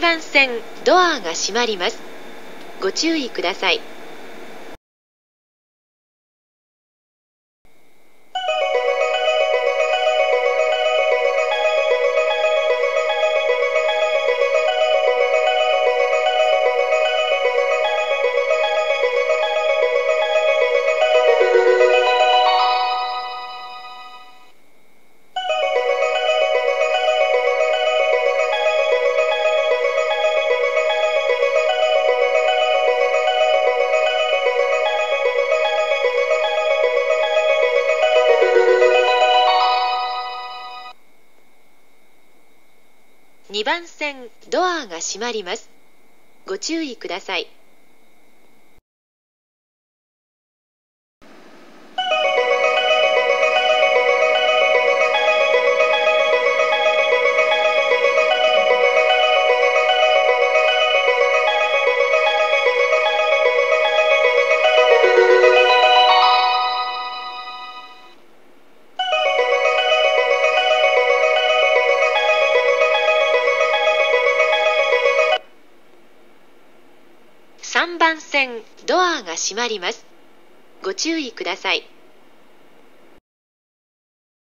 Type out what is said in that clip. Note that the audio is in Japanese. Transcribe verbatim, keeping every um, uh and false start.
ちばん線ドアが閉まります。ご注意ください。にばん線ドアが閉まります。ご注意ください。さんばん線ドアが閉まります。ご注意ください。